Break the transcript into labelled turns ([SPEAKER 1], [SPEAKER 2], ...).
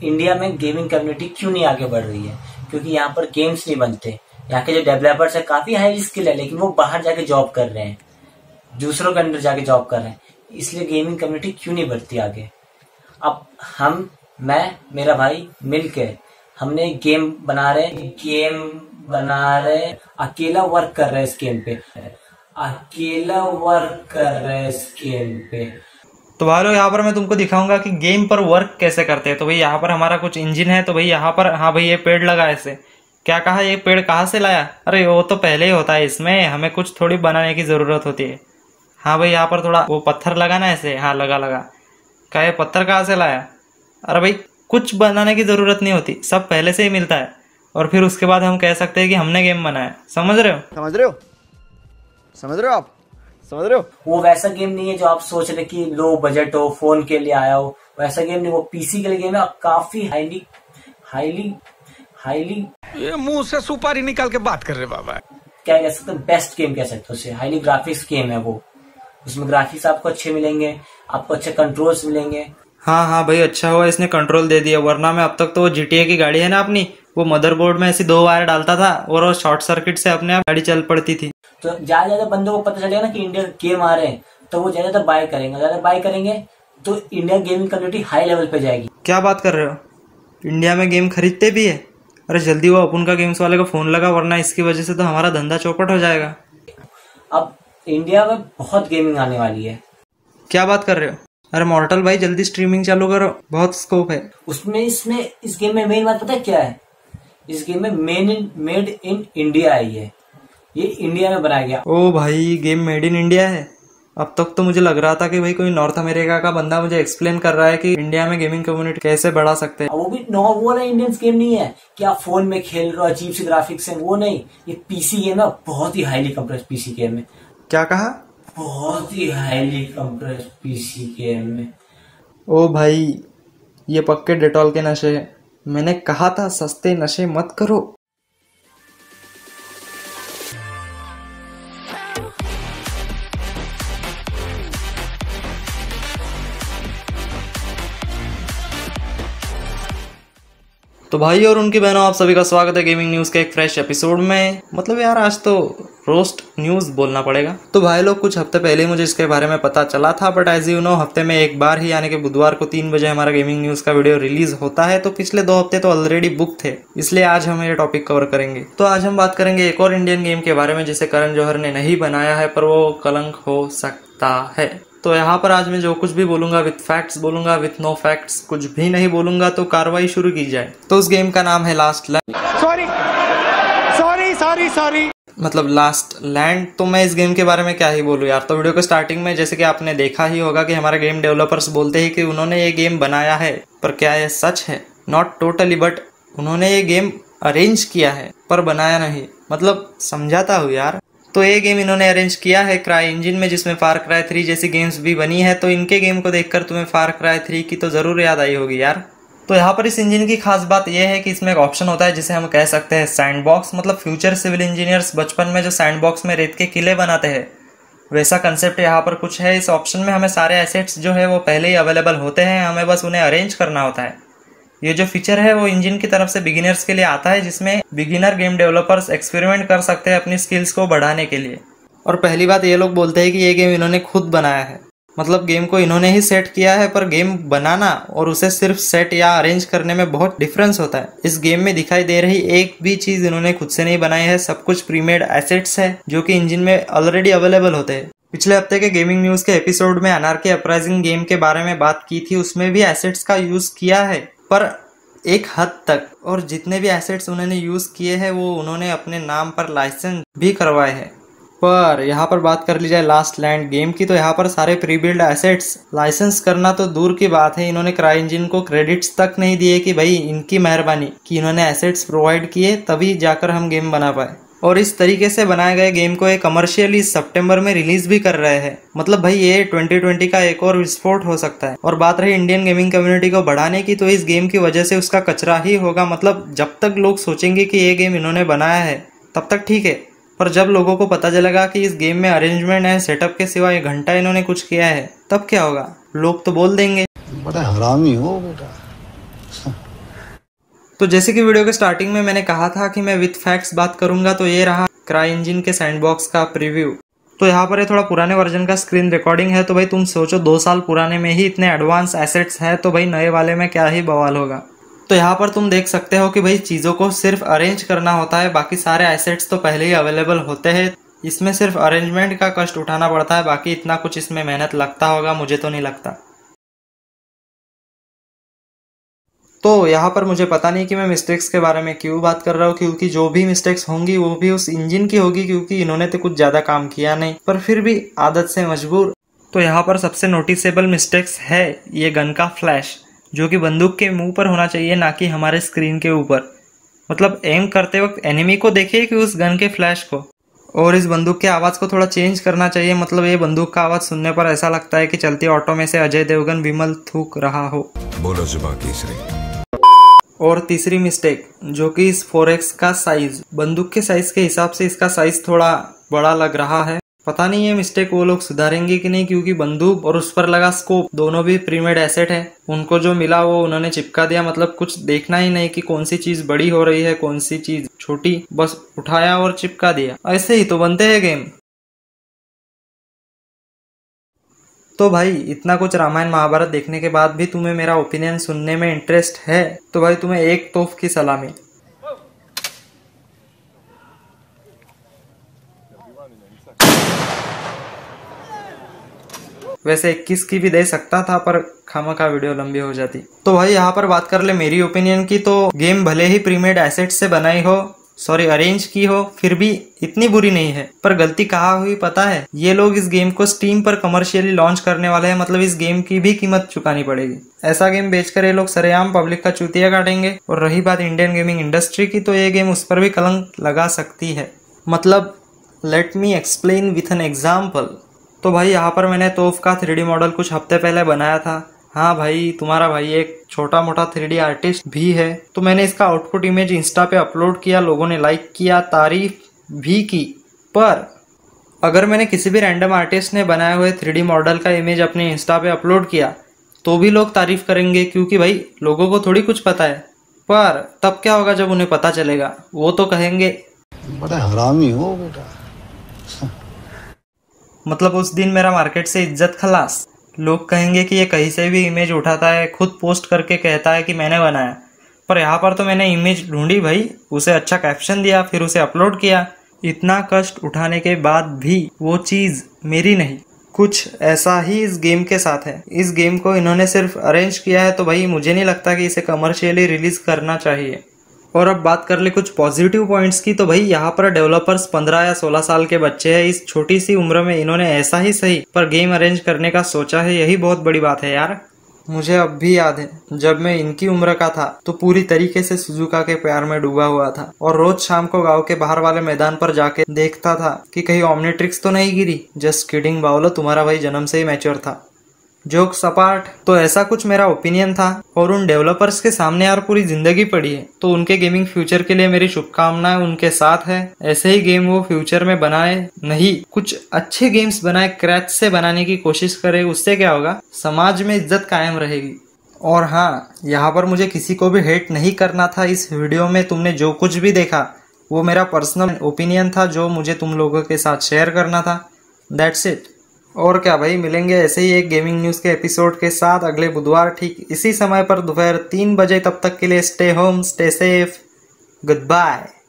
[SPEAKER 1] India में gaming community क्यों नहीं आगे बढ़ रही है? क्योंकि यहाँ पर गेम्स नहीं बनते। यहाँ के जो डेवलपर्स है काफी हाई स्किल है, लेकिन वो बाहर जाके जॉब कर रहे हैं, दूसरों के अंदर जाके जॉब कर रहे हैं। इसलिए गेमिंग कम्युनिटी क्यों नहीं बढ़ती आगे? अब मैं मेरा भाई मिलके हमने गेम बना रहे, अकेला वर्क कर रहे हैं इस गेम पे,
[SPEAKER 2] तो भाई लोग यहाँ पर मैं तुमको दिखाऊंगा कि गेम पर वर्क कैसे करते हैं। तो भाई यहाँ पर हमारा कुछ इंजन है। तो भाई यहाँ पर, हाँ भाई ये पेड़ लगा ऐसे। क्या कहा, ये पेड़ कहाँ से लाया? अरे वो तो पहले ही होता है, इसमें हमें कुछ थोड़ी बनाने की ज़रूरत होती है। हाँ भाई यहाँ पर थोड़ा वो पत्थर लगा ना ऐसे, हाँ लगा। क्या ये पत्थर कहाँ से लाया? अरे भाई कुछ बनाने की ज़रूरत नहीं होती, सब पहले से ही मिलता है। और फिर उसके बाद हम कह सकते हैं कि हमने गेम बनाया। समझ रहे हो आप?
[SPEAKER 1] वो वैसा गेम नहीं है जो आप सोच रहे कि लो बजट हो, फोन के लिए आया हो। वैसा गेम नहीं, वो पीसी के लिए गेम है। काफी हाईली
[SPEAKER 3] ये मुंह से सुपारी निकाल के बात कर रहे बाबा।
[SPEAKER 1] क्या कह सकते हैं, बेस्ट गेम कह सकते हो उसे। हाईली ग्राफिक्स गेम है वो। उसमें ग्राफिक्स आपको अच्छे मिलेंगे, आपको अच्छे कंट्रोल्स मिलेंगे।
[SPEAKER 2] हाँ भाई अच्छा हुआ इसने कंट्रोल दे दिया, वरना मैं अब तक तो वो GTA की गाड़ी है ना अपनी, वो मदरबोर्ड में ऐसी 2 वायर डालता था और वो शॉर्ट सर्किट से अपने आप गाड़ी चल पड़ती थी।
[SPEAKER 1] तो ज्यादा बंदों को पता चलेगा ना कि इंडिया गेम आ रहे हैं, तो वो ज्यादा बाय करेंगे तो India gaming community high level पे जाएगी।
[SPEAKER 2] क्या बात कर रहे हो? इंडिया में गेम खरीदते भी है? अरे जल्दी वो अपन का गेम्स वाले का फोन लगा, वरना इसकी वजह से तो हमारा धंधा चौपट हो जाएगा।
[SPEAKER 1] अब इंडिया में बहुत गेमिंग आने वाली है।
[SPEAKER 2] क्या बात कर रहे हो? अरे मॉर्टल भाई जल्दी स्ट्रीमिंग चालू करो, बहुत स्कोप है
[SPEAKER 1] उसमें। इस गेम में मेन बात पता है क्या है? इस गेम में मेड इन इंडिया है। ये इंडिया में बनाया गया।
[SPEAKER 2] ओ भाई गेम मेड इन इंडिया है। अब तक तो मुझे लग रहा था कि भाई कोई नॉर्थ अमेरिका का बंदा मुझे एक्सप्लेन कर रहा है कि इंडिया में गेमिंग कम्युनिटी कैसे बढ़ा सकते हैं।
[SPEAKER 1] वो भी वो ना इंडियंस गेम नहीं है कि आप फोन में खेल रहे हो अजीब सी ग्राफिक्स है, वो नहीं। ये पीसी गेम है, बहुत ही हाईली कंप्रेस्ड पीसी गेम है।
[SPEAKER 2] क्या कहा?
[SPEAKER 1] बहुत ही हाईली कंप्रेस्ड पीसी गेम में।
[SPEAKER 2] ओ भाई ये पक्के डेटॉल के नशे हैं। मैंने कहा था सस्ते नशे मत करो। तो भाई और उनकी बहनों, आप सभी का स्वागत है गेमिंग न्यूज़ के एक फ्रेश एपिसोड में। मतलब यार आज तो रोस्ट न्यूज़ बोलना पड़ेगा। तो भाई लोग कुछ हफ्ते पहले मुझे इसके बारे में पता चला था, बट एज यू नो हफ्ते में एक बार ही यानी कि बुधवार को 3 बजे हमारा गेमिंग न्यूज़ का वीडियो रिलीज होता है। तो पिछले 2 हफ्ते तो ऑलरेडी बुक थे, इसलिए आज हम ये टॉपिक कवर करेंगे। तो आज हम बात करेंगे एक और इंडियन गेम के बारे में जिसे करण जौहर ने नहीं बनाया है, पर वो कलंक हो सकता है। तो यहाँ पर आज मैं जो कुछ भी बोलूंगा विथ फैक्ट्स बोलूंगा, विथ नो फैक्ट्स कुछ भी नहीं बोलूंगा। तो कार्रवाई शुरू की जाए। तो उस गेम का नाम है लास्ट लैंड। सॉरी मतलब लास्ट लैंड। तो मैं इस गेम के बारे में क्या ही बोलूं यार। तो वीडियो के स्टार्टिंग में जैसे कि आपने देखा ही होगा कि हमारे गेम डेवलपर्स बोलते हैं कि उन्होंने ये गेम बनाया है, पर क्या यह सच है? नॉट टोटली, बट उन्होंने ये गेम अरेंज किया है पर बनाया नहीं। मतलब समझाता हूँ यार। तो ये गेम इन्होंने अरेंज किया है क्राई इंजन में, जिसमें फार क्राई 3 जैसी गेम्स भी बनी है। तो इनके गेम को देखकर तुम्हें फार क्राई 3 की तो जरूर याद आई होगी यार। तो यहाँ पर इस इंजन की खास बात यह है कि इसमें एक ऑप्शन होता है जिसे हम कह सकते हैं सैंडबॉक्स। मतलब फ्यूचर सिविल इंजीनियर्स बचपन में जो सैंडबॉक्स में रेत के किले बनाते हैं, वैसा कंसेप्ट यहाँ पर कुछ है। इस ऑप्शन में हमें सारे एसेट्स जो है वो पहले ही अवेलेबल होते हैं, हमें बस उन्हें अरेंज करना होता है। ये जो फीचर है वो इंजन की तरफ से बिगिनर्स के लिए आता है, जिसमें बिगिनर गेम डेवलपर्स एक्सपेरिमेंट कर सकते हैं अपनी स्किल्स को बढ़ाने के लिए। और पहली बात ये लोग बोलते हैं कि ये गेम इन्होंने खुद बनाया है। मतलब गेम को इन्होंने ही सेट किया है, पर गेम बनाना और उसे सिर्फ सेट या अरेंज करने में बहुत डिफरेंस होता है। इस गेम में दिखाई दे रही एक भी चीज इन्होंने खुद से नहीं बनाई है, सब कुछ प्रीमेड एसेट्स है जो कि इंजन में ऑलरेडी अवेलेबल होते हैं। पिछले हफ्ते के गेमिंग न्यूज के एपिसोड में अनार्की अपराइजिंग गेम के बारे में बात की थी, उसमें भी एसेट्स का यूज किया है, पर एक हद तक। और जितने भी एसेट्स उन्होंने यूज किए हैं वो उन्होंने अपने नाम पर लाइसेंस भी करवाए हैं। पर यहाँ पर बात कर ली जाए लास्ट लैंड गेम की, तो यहाँ पर सारे प्री बिल्ड एसेट्स लाइसेंस करना तो दूर की बात है, इन्होंने क्राई इंजन को क्रेडिट्स तक नहीं दिए कि भाई इनकी मेहरबानी कि इन्होंने एसेट्स प्रोवाइड किए तभी जाकर हम गेम बना पाए। और इस तरीके से बनाए गए गेम को एक कमर्शियली सितंबर में रिलीज भी कर रहे हैं। मतलब भाई ये 2020 का एक और विस्फोट हो सकता है। और बात रही इंडियन गेमिंग कम्युनिटी को बढ़ाने की, तो इस गेम की वजह से उसका कचरा ही होगा। मतलब जब तक लोग सोचेंगे कि ये गेम इन्होंने बनाया है तब तक ठीक है, पर जब लोगों को पता चलेगा कि इस गेम में अरेंजमेंट एंड सेटअप के सिवा 1 घंटा इन्होंने कुछ किया है, तब क्या होगा? लोग तो बोल देंगे
[SPEAKER 4] बड़ा हरामी हो बेटा।
[SPEAKER 2] तो जैसे कि वीडियो के स्टार्टिंग में मैंने कहा था कि मैं विथ फैक्ट्स बात करूंगा, तो ये रहा CryEngine के सैंडबॉक्स का प्रीव्यू। तो यहाँ पर ये थोड़ा पुराने वर्जन का स्क्रीन रिकॉर्डिंग है। तो भाई तुम सोचो 2 साल पुराने में ही इतने एडवांस एसेट्स हैं, तो भाई नए वाले में क्या ही बवाल होगा। तो यहाँ पर तुम देख सकते हो कि भाई चीज़ों को सिर्फ अरेंज करना होता है, बाकी सारे एसेट्स तो पहले ही अवेलेबल होते हैं। इसमें सिर्फ अरेंजमेंट का कष्ट उठाना पड़ता है, बाकी इतना कुछ इसमें मेहनत लगता होगा मुझे तो नहीं लगता। तो यहाँ पर मुझे पता नहीं कि मैं मिस्टेक्स के बारे में क्यों बात कर रहा हूँ, क्योंकि जो भी मिस्टेक्स होंगी वो भी उस इंजन की होगी, क्योंकि इन्होंने तो कुछ ज़्यादा काम किया नहीं, पर फिर भी आदत से मजबूर। तो यहाँ पर सबसे नोटिसेबल मिस्टेक्स है ये गन का फ्लैश, जो कि बंदूक के मुंह पर होना चाहिए, ना कि हमारे स्क्रीन के ऊपर। मतलब एम करते वक्त एनिमी को देखिए कि उस गन के फ्लैश को। और इस बंदूक के आवाज़ को थोड़ा चेंज करना चाहिए। मतलब ये बंदूक का आवाज़ सुनने पर ऐसा लगता है कि चलती ऑटो में से अजय देवगन विमल थूक रहा हो।
[SPEAKER 4] बोलो जुबान तीसरी।
[SPEAKER 2] और तीसरी मिस्टेक, जो कि इस 4X का साइज, बंदूक के साइज के हिसाब से इसका साइज थोड़ा बड़ा लग रहा है। पता नहीं ये मिस्टेक वो लोग सुधारेंगे कि नहीं, क्योंकि बंदूक और उस पर लगा स्कोप दोनों भी प्रीमेड एसेट है। उनको जो मिला वो उन्होंने चिपका दिया। मतलब कुछ देखना ही नहीं कि कौन सी चीज बड़ी हो रही है, कौन सी चीज छोटी, बस उठाया और चिपका दिया। ऐसे ही तो बनते हैं गेम। तो भाई इतना कुछ रामायण महाभारत देखने के बाद भी तुम्हें मेरा ओपिनियन सुनने में इंटरेस्ट है, तो भाई तुम्हें एक तोफ की सलामी। वैसे 21 की भी दे सकता था, पर खामखा वीडियो लंबी हो जाती। तो भाई यहाँ पर बात कर ले मेरी ओपिनियन की, तो गेम भले ही प्रीमेड एसेट से बनाई हो, अरेंज की हो, फिर भी इतनी बुरी नहीं है। पर गलती कहाँ हुई पता है? ये लोग इस गेम को स्टीम पर कमर्शियली लॉन्च करने वाले हैं। मतलब इस गेम की भी कीमत चुकानी पड़ेगी। ऐसा गेम बेचकर ये लोग सरेआम पब्लिक का चूतिया काटेंगे। और रही बात इंडियन गेमिंग इंडस्ट्री की, तो ये गेम उस पर भी कलंक लगा सकती है। मतलब let me explain with an example. तो भाई यहाँ पर मैंने तोफ का 3D मॉडल कुछ हफ्ते पहले बनाया था। हाँ भाई, तुम्हारा भाई एक छोटा मोटा 3D आर्टिस्ट भी है। तो मैंने इसका आउटपुट इमेज इंस्टा पे अपलोड किया, लोगों ने लाइक किया, तारीफ भी की। पर अगर मैंने किसी भी रैंडम आर्टिस्ट ने बनाए हुए 3D मॉडल का इमेज अपने इंस्टा पे अपलोड किया, तो भी लोग तारीफ करेंगे, क्योंकि भाई लोगों को थोड़ी कुछ पता है। पर तब क्या होगा जब उन्हें पता चलेगा? वो तो कहेंगे
[SPEAKER 5] बड़ा हरामी हो बेटा।
[SPEAKER 2] मतलब उस दिन मेरा मार्केट से इज्जत खलास। लोग कहेंगे कि ये कहीं से भी इमेज उठाता है, खुद पोस्ट करके कहता है कि मैंने बनाया। पर यहाँ पर तो मैंने इमेज ढूंढी भाई, उसे अच्छा कैप्शन दिया, फिर उसे अपलोड किया। इतना कष्ट उठाने के बाद भी वो चीज़ मेरी नहीं। कुछ ऐसा ही इस गेम के साथ है। इस गेम को इन्होंने सिर्फ अरेंज किया है, तो भाई मुझे नहीं लगता कि इसे कमर्शियली रिलीज करना चाहिए। और अब बात कर ले कुछ पॉजिटिव पॉइंट्स की, तो भाई यहाँ पर डेवलपर्स 15 या 16 साल के बच्चे हैं। इस छोटी सी उम्र में इन्होंने ऐसा ही सही पर गेम अरेंज करने का सोचा है, यही बहुत बड़ी बात है यार। मुझे अब भी याद है जब मैं इनकी उम्र का था, तो पूरी तरीके से सुजुका के प्यार में डूबा हुआ था और रोज शाम को गांव के बाहर वाले मैदान पर जाके देखता था कि कहीं ओमनिट्रिक्स तो नहीं गिरी। जस्ट किडिंग बावलो, तुम्हारा भाई जन्म से ही मैच्योर था। जोक्स अपार्ट, तो ऐसा कुछ मेरा ओपिनियन था। और उन डेवलपर्स के सामने यार पूरी जिंदगी पड़ी है, तो उनके गेमिंग फ्यूचर के लिए मेरी शुभकामनाएं उनके साथ है। ऐसे ही गेम वो फ्यूचर में बनाए, नहीं कुछ अच्छे गेम्स बनाए, क्रैच से बनाने की कोशिश करे। उससे क्या होगा? समाज में इज्जत कायम रहेगी। और हाँ, यहाँ पर मुझे किसी को भी हेट नहीं करना था। इस वीडियो में तुमने जो कुछ भी देखा वो मेरा पर्सनल ओपिनियन था, जो मुझे तुम लोगों के साथ शेयर करना था। That's it. और क्या भाई, मिलेंगे ऐसे ही एक गेमिंग न्यूज़ के एपिसोड के साथ अगले बुधवार ठीक इसी समय पर दोपहर 3 बजे। तब तक के लिए stay home, stay safe, good bye.